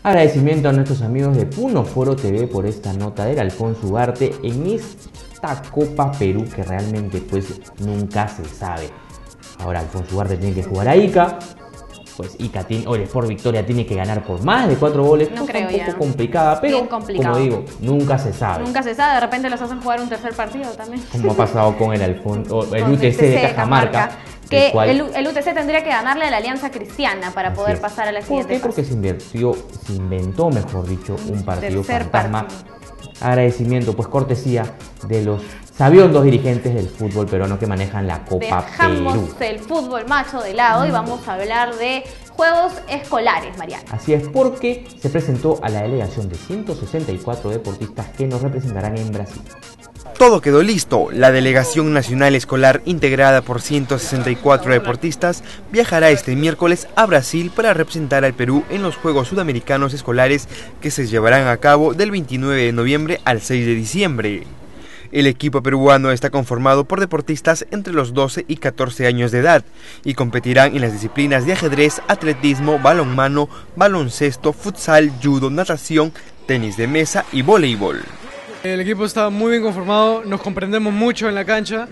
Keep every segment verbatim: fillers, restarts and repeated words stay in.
Agradecimiento a nuestros amigos de Puno Foro T V por esta nota del Alfonso Ugarte en esta Copa Perú que realmente pues nunca se sabe. Ahora Alfonso Ugarte tiene que jugar a Ica, pues Ica tiene, o el Sport Victoria tiene que ganar por más de cuatro goles, no cosa creo un poco ya. complicada, pero complicado. como digo, nunca se sabe. Nunca se sabe, de repente los hacen jugar un tercer partido también. Como ha pasado con el, Alfon o el con U T C de Cajamarca. Cajamarca. Que el, cual... el, el U T C tendría que ganarle a la Alianza Cristiana para poder pasar a la siguiente ¿Por qué? Porque fase. se invirtió, se inventó, mejor dicho, un partido Tercer fantasma. partido. Agradecimiento, pues cortesía de los sabiondos dirigentes del fútbol peruano que manejan la Copa Dejamos Perú. el fútbol macho de lado y vamos a hablar de juegos escolares, Mariano. Así es, porque se presentó a la delegación de ciento sesenta y cuatro deportistas que nos representarán en Brasil. Todo quedó listo. La Delegación Nacional Escolar, integrada por ciento sesenta y cuatro deportistas, viajará este miércoles a Brasil para representar al Perú en los Juegos Sudamericanos Escolares que se llevarán a cabo del veintinueve de noviembre al seis de diciembre. El equipo peruano está conformado por deportistas entre los doce y catorce años de edad y competirán en las disciplinas de ajedrez, atletismo, balonmano, baloncesto, futsal, judo, natación, tenis de mesa y voleibol. El equipo está muy bien conformado, nos comprendemos mucho en la cancha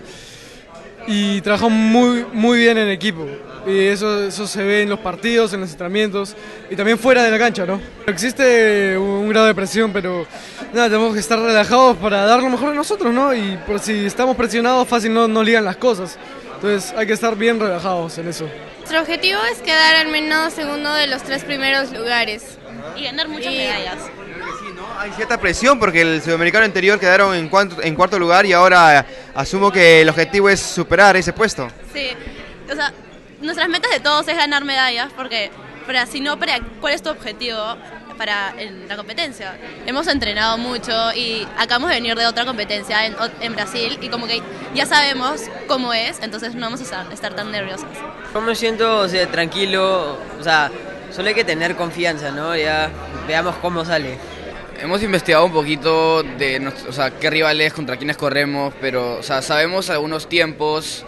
y trabajamos muy, muy bien en equipo. Y eso, eso se ve en los partidos, en los entrenamientos y también fuera de la cancha, ¿no? Existe un grado de presión, pero nada, tenemos que estar relajados para dar lo mejor de nosotros, ¿no? Y por si estamos presionados, fácil no nos ligan las cosas. Entonces hay que estar bien relajados en eso. Nuestro objetivo es quedar al menos segundo de los tres primeros lugares. Y ganar muchas y... medallas. Hay cierta presión porque el sudamericano anterior quedaron en cuarto, en cuarto lugar y ahora asumo que el objetivo es superar ese puesto. Sí, o sea, nuestras metas de todos es ganar medallas porque, pero si no, para, ¿cuál es tu objetivo para en la competencia? Hemos entrenado mucho y acabamos de venir de otra competencia en, en Brasil y como que ya sabemos cómo es, entonces no vamos a estar, estar tan nerviosos. Yo me siento, o sea, tranquilo, o sea, solo hay que tener confianza, ¿no? Ya veamos cómo sale. Hemos investigado un poquito de, o sea, qué rivales, contra quiénes corremos, pero, o sea, sabemos algunos tiempos,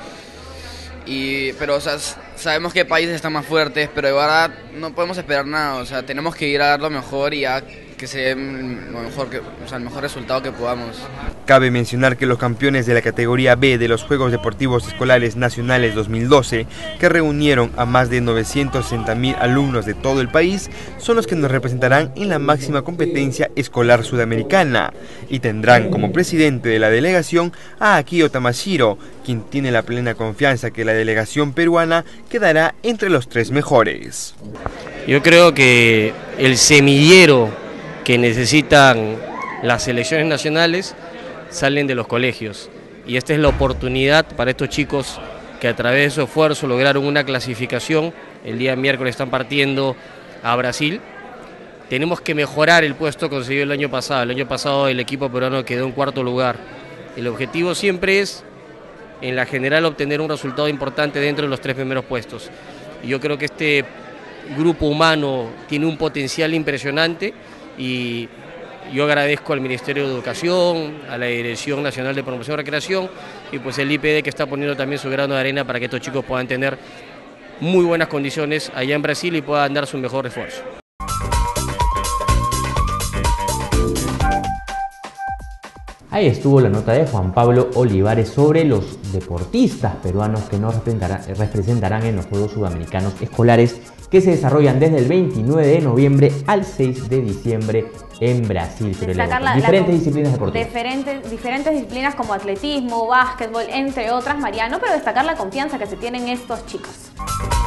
y, pero, o sea, sabemos qué países están más fuertes, pero de verdad no podemos esperar nada, o sea, tenemos que ir a dar lo mejor y a que se dé lo mejor, que, o sea, el mejor resultado que podamos. Cabe mencionar que los campeones de la categoría B de los Juegos Deportivos Escolares Nacionales dos mil doce, que reunieron a más de novecientos sesenta mil alumnos de todo el país, son los que nos representarán en la máxima competencia escolar sudamericana y tendrán como presidente de la delegación a Akio Tamashiro, quien tiene la plena confianza que la delegación peruana quedará entre los tres mejores. Yo creo que el semillero que necesitan las selecciones nacionales salen de los colegios y esta es la oportunidad para estos chicos que a través de su esfuerzo lograron una clasificación. El día miércoles están partiendo a Brasil. Tenemos que mejorar el puesto conseguido el año pasado. El año pasado el equipo peruano quedó en cuarto lugar. El objetivo siempre es en la general obtener un resultado importante dentro de los tres primeros puestos. Y yo creo que este grupo humano tiene un potencial impresionante y yo agradezco al Ministerio de Educación, a la Dirección Nacional de Promoción y Recreación y pues el I P D que está poniendo también su grano de arena para que estos chicos puedan tener muy buenas condiciones allá en Brasil y puedan dar su mejor esfuerzo. Ahí estuvo la nota de Juan Pablo Olivares sobre los deportistas peruanos que nos representarán, representarán en los Juegos Sudamericanos Escolares que se desarrollan desde el veintinueve de noviembre al seis de diciembre en Brasil. Destacar la, diferentes la, disciplinas deportivas. Diferentes, diferentes disciplinas como atletismo, básquetbol, entre otras, Mariano, pero destacar la confianza que se tienen estos chicos.